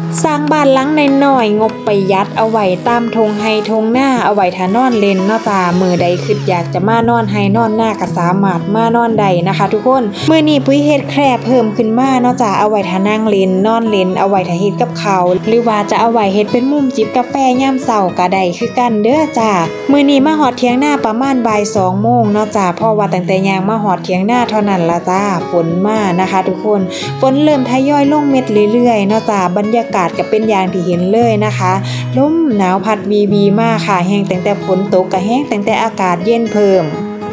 สร้างบ้านหลังน้อยๆงบประหยัดเอาไว้ตามทงไฮทงหน้าเอาไว้ถ้านอนเล่นเนาะจ้ามื้อใดคิดอยากจะมานอนไฮนอนหน้าก็สามารถมานอนได้นะคะทุกคนมื้อนี้ปุ้ยเฮ็ดแคร่เพิ่มขึ้นมาเนาะจ้าเอาไว้ถ้านั่งเล่นนอนเล่นเอาไว้ถ้าเฮ็ดกับข้าวหรือว่าจะเอาไว้เฮ็ดเป็นมุมจิบกาแฟยามเช้าก็ได้คือกันเด้อจ้ามื้อนี้มาฮอดเถียงหน้าประมาณบ่าย 2 โมงเนาะจ้าเพราะว่าตั้งแต่ย่างมาฮอดเถียงหน้าเท่านั้นล่ะจ้าฝนมานะคะทุกคนฝนเริ่มทยอยลงเม็ดเรื่อยๆเนาะจ้าบรรยากาศก็เป็นอย่างที่เห็นเลยนะคะลมหนาวพัดวีมากค่ะแห้งตั้งแต่ฝนตกก็แห้งตั้งแต่อากาศเย็นเพิ่ม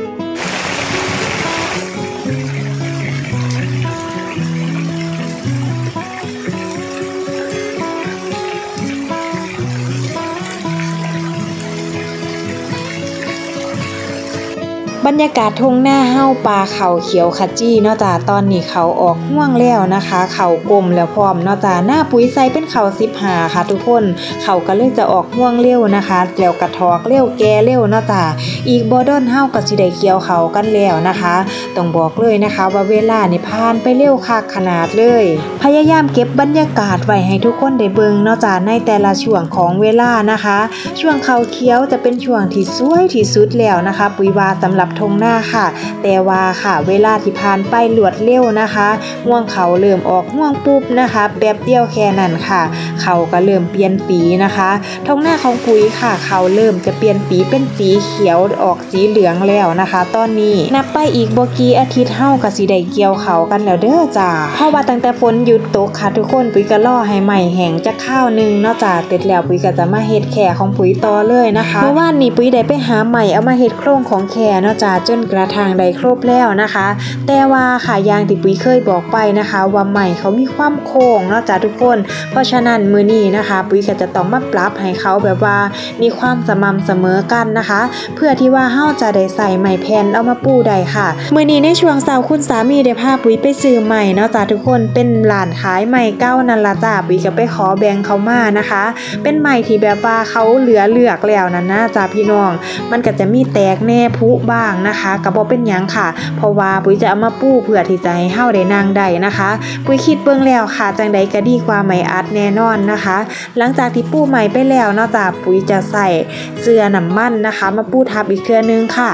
บรรยากาศทุ่งหน้าเฮ้าปลาเขาเขียวขจีเนาะจ้าตอนนี้เขาออกห่วงแล้วนะคะเขากลมแล้วพร้อมเนาะจ้าหน้าปุ๋ยใส่เป็นเขา15ค่ะทุกคนเขาก็เลยจะออกห่วงเร็วนะคะแล้วกระทอกเร็วแก่เร็วเนาะจ้าอีกบ่ดอนเฮ้าก็สิได้เกี่ยวเขากันแล้วนะคะต้องบอกเลยนะคะว่าเวลานี่ผ่านไปเร็วคักขนาดเลยพยายามเก็บบรรยากาศไว้ให้ทุกคนได้เบิ่งเนาะจ้าในแต่ละช่วงของเวลานะคะช่วงเขาเขียวจะเป็นช่วงที่สวยที่สุดแล้วนะคะปุ๋ยว่าสำหรับทงหน้าค่ะแต่ว่าค่ะเวลาที่ผ่านไปรวดเร็วนะคะห่วงเขาเริ่มออกห่วงปุ๊บนะคะแป๊บเดียวแค่นั้นค่ะเขาก็เริ่มเปลี่ยนปีนะคะทงหน้าของปุ๋ยค่ะเขาเริ่มจะเปลี่ยนปีเป็นสีเขียวออกสีเหลืองแล้วนะคะตอนนี้นับไปอีกบ่กี่อาทิตย์เฮาก็สิได้เกี่ยวเขากันแล้วเด้อจ้าเพราะว่าตั้งแต่ฝนหยุดตกค่ะทุกคนปุ๋ยก็รอให้ใหม่แห้งจักข้าวนึงเนาะจ้าเสร็จแล้วปุ๋ยก็จะมาเฮ็ดแข่ของปุ๋ยต่อเลยนะคะเมื่อวานนี้ปุ๋ยได้ไปหาใหม่เอามาเฮ็ดโครงของแข่เนาะจ้าจนกระทั่งได้ครบแล้วนะคะแต่ว่าค่ะอย่างที่ปุ๋ยเคยบอกไปนะคะว่าใหม่เขามีความโค้งเนาะจ้าทุกคนเพราะฉะนั้นมื้อนี้นะคะปุ๋ยก็จะต้องมาปรับให้เขาแบบว่ามีความสม่ำเสมอกันนะคะเพื่อที่ว่าเฮาจะได้ใส่ไม้แผ่นเอามาปูได้ค่ะมื้อนี้ในช่วงเช้าคุณสามีได้พาปุ๋ยไปซื้อใหม่เนาะจ้าทุกคนเป็นร้านขายใหม่เก่านั่นล่ะจ้าปุ๋ยก็ไปขอแบ่งเขามานะคะเป็นใหม่ที่แบบว่าเขาเหลือเลือกแล้วนั่นนะจ้าพี่น้องมันก็จะมีแตกแน่พุบ้างนะคะก็บ่เป็นหยังค่ะเพราะว่าปุ๋ยจะเอามาปูเพื่อที่จะให้เฮาได้นั่งได้นะคะปุ๋ยคิดเบิ่งแล้วค่ะจังใดก็ดีกว่าไหมอัดแน่นอนนะคะหลังจากที่ปูใหม่ไปแล้วเนาะจ้าปุ๋ยจะใส่เสื้อน้ำมันนะคะมาปูทับอีกเทื่อนึงค่ะ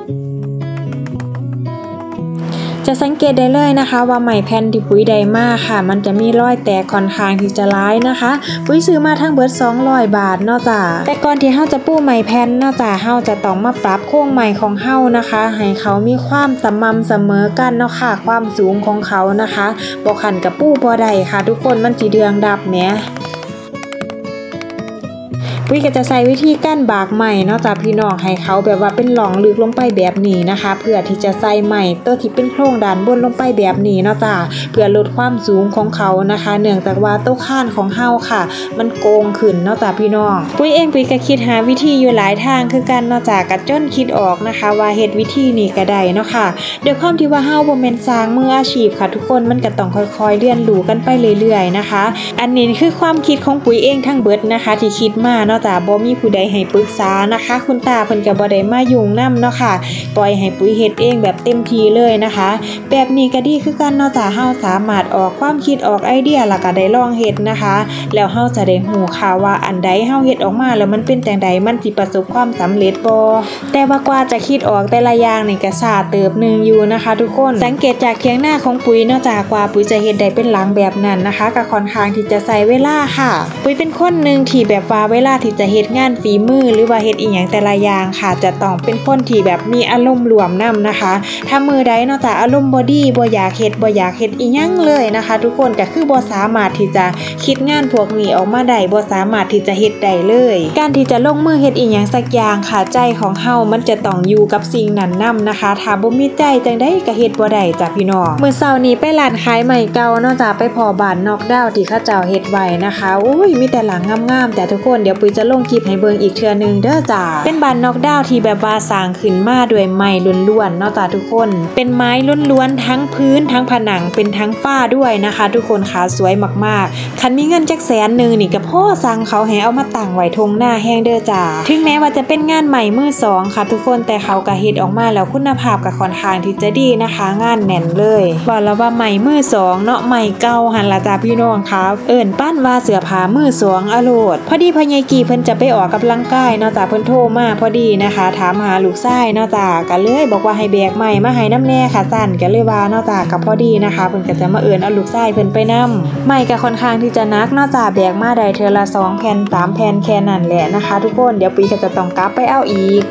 จะสังเกตได้เลยนะคะว่าไหมแผ่นที่ปุ๋ยได้มาค่ะมันจะมีรอยแตกค่อนข้างที่จะร้ายนะคะปุ๋ยซื้อมาทั้งเบิด200 บาทเนาะจ้าแต่ก่อนที่เฮาจะปูไหมแผ่นเนาะจ้าเฮาจะต้องมาปรับโครงไหมของเฮานะคะให้เขามีความสม่ำเสมอกันเนาะค่ะความสูงของเขานะคะบ่คันกับปูบ่ได้ค่ะทุกคนมันสิเดืองดับแหมปุ๋ยก็จะใส่วิธีกั้นบากใหม่เนาะจ้าพี่น้องให้เขาแบบว่าเป็นหล่องลึกลงไปแบบนี้นะคะเพื่อที่จะใส่ใหม่ตัวที่เป็นโครงด้านบนลงไปแบบนี้เนาะจ้าเพื่อลดความสูงของเขานะคะเนื่องจากว่าโต๊ะข้านของเฮาค่ะมันโกงขึ้นเนาะจ้าพี่น้องปุ๋ยก็คิดหาวิธีอยู่หลายทางคือกันเนาะจ้าก็จนคิดออกนะคะว่าเฮ็ดวิธีนี้ก็ได้เนาะค่ะด้วยความที่ว่าเฮาบ่แม่นสร้างมืออาชีพค่ะทุกคนมันก็ต้องค่อยๆเรียนรู้กันไปเรื่อยๆนะคะอันนี้คือความคิดของปุ๋ยเองทั้งเบิดนะคะที่คิดมาเนาะจ้าบ่มีผู้ใดให้ปรึกษานะคะคุณตาเพิ่นก็บ่ได้มายุ่งนำเนาะค่ะปล่อยให้ปุ๋ยเฮ็ดเองแบบเต็มที่เลยนะคะแบบนี้ก็ดีคือกันเนาะจ้าเฮาสามารถออกความคิดออกไอเดียแล้วก็ได้ลองเฮ็ดนะคะแล้วเฮาจะได้ฮู้ค่ะว่าอันใดเฮาเฮ็ดออกมาแล้วมันเป็นจังไดมันสิประสบความสำเร็จบ่แต่ว่ากว่าจะคิดออกแต่ละอย่างนี่ก็ช้าเติบนึงอยู่นะคะทุกคนสังเกตจากเถียงหน้าของปุ๋ยเนาะจ้ากว่าปุ๋ยจะเฮ็ดได้เป็นหลังแบบนั้นนะคะก็ค่อนข้างที่จะใช้เวลาค่ะปุ๋ยเป็นคนนึงที่แบบว่าเวลาที่จะเฮ็ดงานฝีมือหรือว่าเฮ็ดอีหยังแต่ละอย่างค่ะจะต้องเป็นคนที่แบบมีอารมณ์ร่วมนำนะคะถ้ามือใดเนาะจ้ะอารมณ์บ่ดีบ่อยากเฮ็ดอีหยังเลยนะคะทุกคนก็คือบ่สามารถที่จะคิดงานพวกนี้ออกมาได้บ่สามารถที่จะเฮ็ดได้เลยการที่จะลงมือเฮ็ดอีหยังสักอย่างค่ะใจของเฮามันจะต้องอยู่กับสิ่งนั้นนำนะคะถ้าบ่มีใจจังได๋ก็เฮ็ดบ่ได้จ้ะพี่น้องมื้อเช้านี้ไปร้านขายใหม่เก่าเนาะจ้ะไปพอบ้านนอกดาวที่เขาเจ้าเฮ็ดไว้นะคะอุ้ยมีแต่หลังงามๆแต่ทุกคนเดี๋ยวปุ๋ยจะลงคลิปให้เบิ่งอีกเทื่อนึงเด้อจ้าเป็นบ้านนอกดาวที่แบบว่าสร้างขึ้นมาด้วยไม้ล้วนๆเนาะจ้าทุกคนเป็นไม้ล้วนๆทั้งพื้นทั้งผนังเป็นทั้งฝ้าด้วยนะคะทุกคนค่ะสวยมากๆคันมีเงินจักแสนนึงนี่ก็พ่อสั่งเขาให้เอามาตั้งไว้ทงหน้าแห้งเด้อจ้าถึงแม้ว่าจะเป็นงานใหม่มือสองค่ะทุกคนแต่เขาก็เฮ็ดออกมาแล้วคุณภาพก็ค่อนข้างที่จะดีนะคะงานแน่นเลยบอกแล้วว่าใหม่มือสองเนาะใหม่เก่าหันละจ้าพี่น้องครับเอิ้นปั้นว่าเสื้อผ้ามือสองอโลดพอดีพ่อใหญ่กี่เพิ่นจะไปออกกำลังกายเนาะจ้าเพิ่นโทรมาพอดีนะคะถามหาลูกชายเนาะจ้าก็เลยบอกว่าให้แบกใหม่มาให้น้ำแน่ค่ะสั่นก็เลยว่าเนาะจ้าก็พอดีนะคะเพิ่นก็จะมาเอิ้นเอาลูกชายเพิ่นไปนำใหม่ก็ค่อนข้างที่จะหนักเนาะจ้าแบกมาได้เทื่อละ2แผ่น3แผ่นแค่นั้นแหละนะคะทุกคนเดี๋ยวปีก็จะต้องกลับไปเอาอีก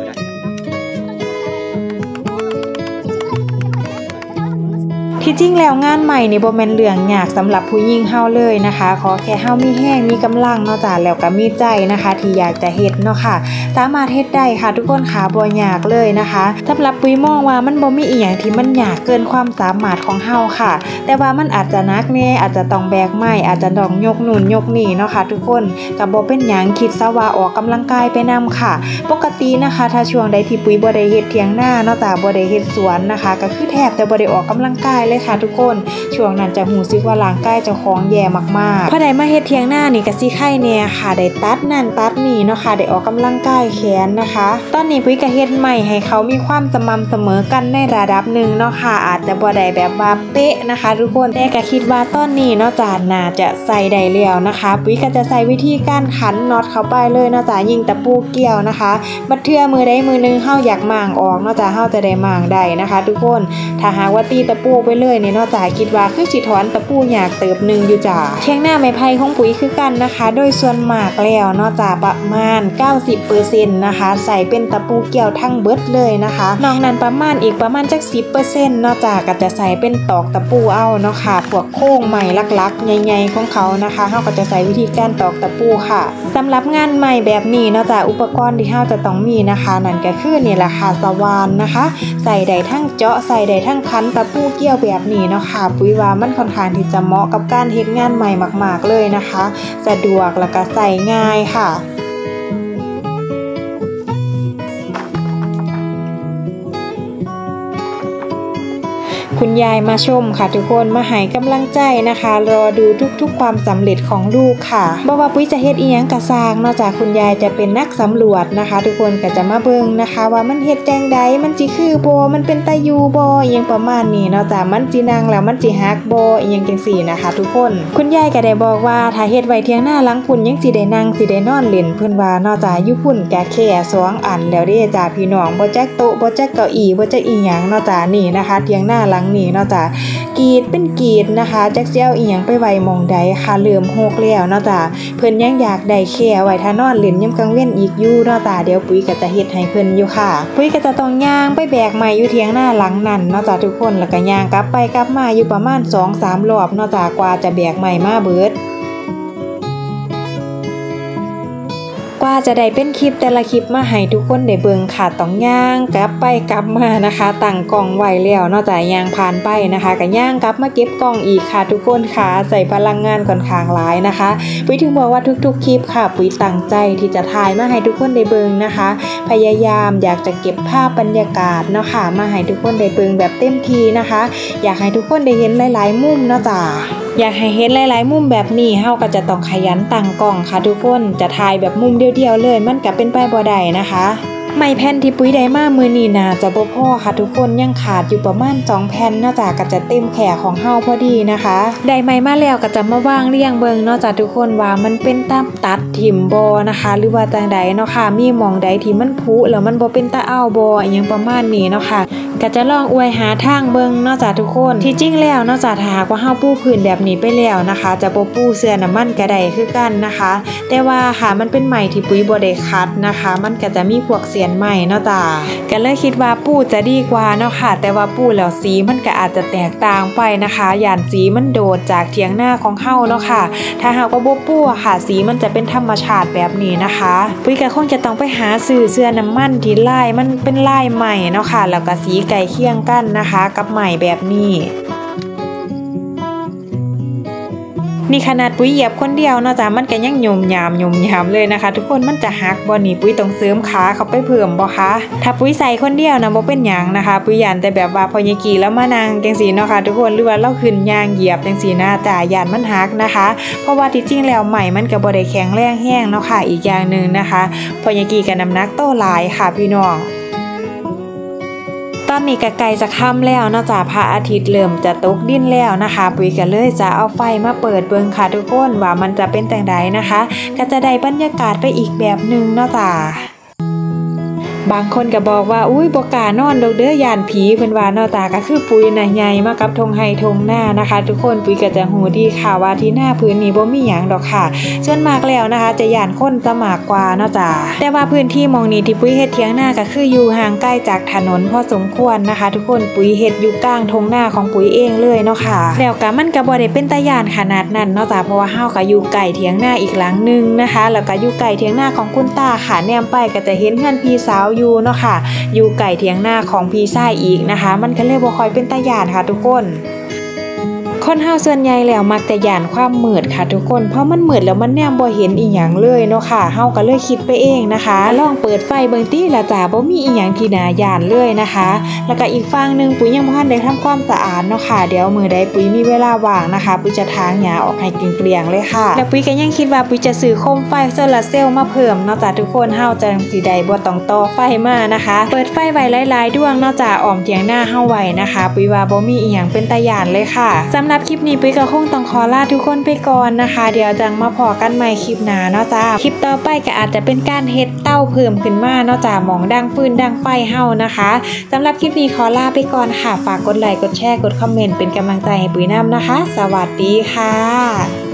ที่จริงแล้วงานใหม่นี่บ่แม่นเรื่องยากสำหรับผู้หญิงเฮาเลยนะคะขอแค่เฮามีแรงมีกำลังเนาะจ้ะแล้วก็มีใจนะคะที่อยากจะเฮ็ดเนาะค่ะสามารถเฮ็ดได้ค่ะทุกคนค่ะบ่ยากเลยนะคะสำหรับปุ้ยมองว่ามันบ่มีอีหยังที่มันยากเกินความสามารถของเฮาค่ะแต่ว่ามันอาจจะหนักแน่อาจจะต้องแบกไม้อาจจะต้องยกนู่นยกนี่เนาะค่ะทุกคนก็บ่เป็นหยังคิดซะว่าออกกำลังกายไปนำค่ะปกตินะคะถ้าช่วงใดที่ปุ้ยบ่ได้เฮ็ดเถียงนาเนาะจ้ะบ่ได้เฮ็ดสวนนะคะก็คือแทบจะบ่ได้ออกกำลังกายเลยค่ะทุกคนช่วงนั้นจะหูซึกว่าร่างกายเจ้าของแย่มากๆพอได้มาเฮ็ดเถียงหน้านี่ก็สิไข้แน่ค่ะได้ตัดนั่นตัดนี่เนาะค่ะได้ออกกำลังกายแขนนะคะตอนนี้ปุ้ยก็เฮ็ดใหม่ให้เขามีความสม่ำเสมอกันในระดับหนึ่งเนาะค่ะอาจจะบ่ได้แบบว่าเป๊ะนะคะทุกคนแต่ก็คิดว่าตอนนี้เนาะจ้ะน่าจะใส่ได้แล้วนะคะปุ้ยก็จะใส่วิธีการขันน็อตเข้าไปเลยเนาะจ้ะยิงตะปูเกี่ยวนะคะบัดเทื่อมือใดมือนึงเฮาอยากม่างออกเนาะจ้ะเฮาจะได้ม่างได้นะคะทุกคนถ้าหากว่าตีตะปูไปเลยนี่เนาะจ้ะคิดว่าคือสิถอนตะปูอยากเติบนึงอยู่จ้ะเทียงหน้าไม้ไผ่ของปุ๋ยคือกันนะคะโดยส่วนมากแล้วเนาะจ้ะประมาณ 90% นะคะใส่เป็นตะปูเกี่ยวทั้งเบิดเลยนะคะนอกนั้นประมาณอีกประมาณจัก 10% เนาะจ้ะก็จะใส่เป็นตอกตะปูเอาเนาะค่ะพวกโค้งใหม่ลักๆใหญ่ๆของเขานะคะเฮาก็จะใส่วิธีการตอกตะปูค่ะสำหรับงานใหม่แบบนี้เนาะจ้ะอุปกรณ์ที่เฮาจะต้องมีนะคะนั่นก็คือนี่แหละค่ะสว่านนะคะใส่ได้ทั้งเจาะใส่ได้ทั้งคันตะปูเกี่ยวแบบนี้เนาะค่ะปุ๋ยว่ามันค่อนข้างที่จะเหมาะกับการเฮ็ดงานใหม่มากๆเลยนะคะสะดวกแล้วก็ใส่ง่ายค่ะคุณยายมาชมค่ะทุกคนมาให้กำลังใจนะคะรอดูทุกๆความสำเร็จของลูกค่ะบ่ว่าปุ้ยจะเฮ็ดอีหยังก็สร้างนอกจากคุณยายจะเป็นนักสำรวจนะคะทุกคนก็จะมาเบิ่งนะคะว่ามันเฮ็ดจังใดมันสิคือบ่มันเป็นตาอยู่บ่อีหยังประมาณนี้เนาะจ้ะมันสินั่งแล้วมันสิฮักบ่อีหยังจังซี่นะคะทุกคนคุณยายก็ได้บอกว่าถ้าเฮ็ดไว้เที่ยงหน้าหลังพุ่นยังสิได้นั่งสิได้นอนเล่นเพิ่นว่าเนาะจ้ะอยู่พุ่นก็แค่2อันแล้วเด้จ้ะพี่น้องบ่จักโต๊ะบ่จักเก้าอี้บ่จักอีหยังเนาะจ้ะนี่นะคะเที่ยงหน้าหลังนี่เนาะจ้ะกีดเป็นกีดนะคะจักสิเอาอีหยังไปไว้หม่องใดค่ะเริ่มหกแล้วเนาะจ้ะเพิ่นยังอยากได้แค่ไว้ถ้านอนเล่นยามกลางเว้นอีกอยู่เนาะจ้ะเดี๋ยวปุ้ยก็จะเฮ็ดให้เพิ่นอยู่ค่ะปุ้ยก็จะต้องย่างไปแบกไม้อยู่เถียงหน้าหลังนั่นเนาะจ้ะทุกคนแล้วก็ย่างกลับไปกลับมาอยู่ประมาณ 2-3 รอบเนาะจ้ะกว่าจะแบกไม้มาเบิดกว่าจะได้เป็นคลิปแต่ละคลิปมาให้ทุกคนได้เบิ่งค่ะต้องย่างกลับไปกลับมานะคะตั้งกล้องไว้แล้วนอกจากย่างผ่านไปนะคะก็ย่างกลับมาเก็บกล้องอีกค่ะทุกคนค่ะใส่พลังงานค่อนข้างหลายนะคะปุ้ยถึงบอกว่าทุกๆคลิปค่ะปุ้ยตั้งใจที่จะถ่ายมาให้ทุกคนได้เบิ่งนะคะพยายามอยากจะเก็บภาพบรรยากาศเนาะค่ะมาให้ทุกคนได้เบิ่งแบบเต็มที่นะคะอยากให้ทุกคนได้เห็นหลายๆมุมเนาะจ้ะอยากให้เห็นหลายๆมุมแบบนี้เฮาก็จะต้องขยันตั้งกล้องค่ะทุกคนจะถ่ายแบบมุมเดียวๆเลยมันก็เป็นไปบ่ได้นะคะไม้แผ่นที่ปุ้ยได้มามื้อนี้น่าจะบ่พอค่ะทุกคนยังขาดอยู่ประมาณ2แผ่นเนาะจ้ะก็จะเต็มแขของเฮาพอดีนะคะได้ไม้มาแล้วก็จะมาวางเรียงเบิ่งเนาะจ้ะทุกคนว่ามันเป็นตามตัดถิ่มบ่นะคะหรือว่าจังใดเนาะค่ะมีหม่องใดที่มันพุแล้วมันบ่เป็นตาอ้าวบ่อีหยังประมาณนี้เนาะค่ะก็จะลองอวยหาทางเบิ่งเนาะจ้ะทุกคนที่จริงแล้วเนาะจ้ะถ้าหากว่าเฮาปูพื้นแบบนี้ไปแล้วนะคะจะบ่ปูเสื้อน้ำมันก็ได้คือกันนะคะแต่ว่าค่ะมันเป็นไม้ที่ปุ้ยบ่ได้คัดนะคะมันก็จะมีพวกเสียนไม้เนาะจ้ะก็เลยคิดว่าปูจะดีกว่าเนาะค่ะแต่ว่าปูแล้วสีมันก็อาจจะแตกต่างไปนะคะย่านสีมันโดดจากเถียงหน้าของเฮาเนาะค่ะถ้าหากว่าบ่ปูค่ะสีมันจะเป็นธรรมชาติแบบนี้นะคะปุ้ยก็คงจะต้องไปหาซื้อเสื้อน้ำมันที่ลายมันเป็นลายใหม่เนาะค่ะแล้วก็สีใกล้เคียงกันนะคะกับใหม่แบบนี้นี่ขนาดปุ๋ยเหยียบคนเดียวเนาะจ้ะมันก็ยังยมยามเลยนะคะทุกคนมันจะหักบ่นี่ปุ๋ยต้องเสริมขาเข้าไปเพิ่มบ่คะถ้าปุ๋ยใส่คนเดียวนะบ่เป็นหยังนะคะปุ๋ยย่านแต่แบบว่าพอยายกี่แล้วมานั่งจังซี่เนาะค่ะทุกคนหรือว่าเราขึ้นย่างเหยียบจังซี่นะจ้ะย่านมันหักนะคะเพราะว่าที่จริงแล้วใหม่มันก็บ่ได้แข็งแรงแห้งเนาะค่ะอีกอย่างนึงนะคะพอยายกี่ก็น้ำหนักโตหลายค่ะพี่น้องตอนนี้ก็ใกล้จะค่ำแล้วเนาะจ้ะพระอาทิตย์เริ่มจะตกดินแล้วนะคะปุ๋ยก็เลยจะเอาไฟมาเปิดเบิ่งค่ะทุกคนว่ามันจะเป็นจังใดนะคะก็จะได้บรรยากาศไปอีกแบบนึงเนาะจ้ะบางคนก็บอกว่าอุ้ยบ่กล้านอนดอกเด้อย่านผีเพิ่นว่าเนาะจ้ะก็คือปุ๋ยน่ะใหญ่มากับทงไห้ทงหน้านะคะทุกคนปุ๋ยก็จะฮู้ดีค่ะว่าที่หน้าพื้นนี้บ่มีหยังดอกค่ะส่วนมากแล้วนะคะจะย่านคนซะมากกว่าเนาะจ้ะแต่ว่าพื้นที่หม้องนี้ที่ปุ๋ยเฮ็ดเถียงนาก็คืออยู่ห่างไกลจากถนนพอสมควรนะคะทุกคนปุ๋ยเฮ็ดอยู่กลางทงหน้าของปุ๋ยเองเลยเนาะค่ะแล้วก็มันก็บ่ได้เป็นตาย่านขนาดนั้นเนาะจ้ะเพราะว่าเฮาก็อยู่ใกล้เถียงนาอีกหลังนึงนะคะแล้วก็อยู่ใกล้เถียงนาของคุณตาค่ะแนมไปก็จะเห็นเฮือนพี่สาวอยู่เนาะค่ะอยู่ไก่เถียงหน้าของพี่ชายอีกนะคะมันก็เลยบ่ค่อยเป็นตาย่านค่ะทุกคนคนเฮาส่วนใหญ่แล้วมักจะย่านความมืดค่ะทุกคนเพราะมันมืดแล้วมันแนมบ่เห็นอีหยังเลยเนาะค่ะเฮาก็เลยคิดไปเองนะคะลองเปิดไฟเบิ่งติล่ะจ้าบ่มีอีหยังที่น่าย่านเลยนะคะแล้วก็อีกฝั่งนึงปุ๋ยยังบ่ทันได้ทำความสะอาดเนาะค่ะเดี๋ยวมื้อใดปุ๋ยมีเวลาว่างนะคะปุ๋ยจะถางหญ้าออกให้เกลี้ยงๆเลยค่ะแล้วปุ๋ยก็ยังคิดว่าปุ๋ยจะซื้อโคมไฟโซลาร์เซลล์มาเพิ่มเนาะจ้าทุกคนเฮาจังสิได้บ่ต้องต่อไฟมานะคะเปิดไฟไว้หลายๆดวงเนาะจ้าอ้อมเถียงหน้าเฮาไว้นะคะปุ๋ยว่าบ่มีอีหยังเป็นตาย่านเลยค่ะสำหรับคลิปนี้ปุ๋ยก็คงต้องขอลาทุกคนไปก่อนนะคะเดี๋ยวจังมาพอกันใหม่คลิปหน้าเนาะจ้าคลิปต่อไปก็อาจจะเป็นการเฮ็ดเต้าเพิ่มขึ้นมาเนาะจ้าหม่องดังฟืนดังไฟเฮานะคะสำหรับคลิปนี้ขอลาไปก่อนค่ะฝากกดไลค์กดแชร์กดคอมเมนต์เป็นกำลังใจให้ปุ๋ยน้ำนะคะสวัสดีค่ะ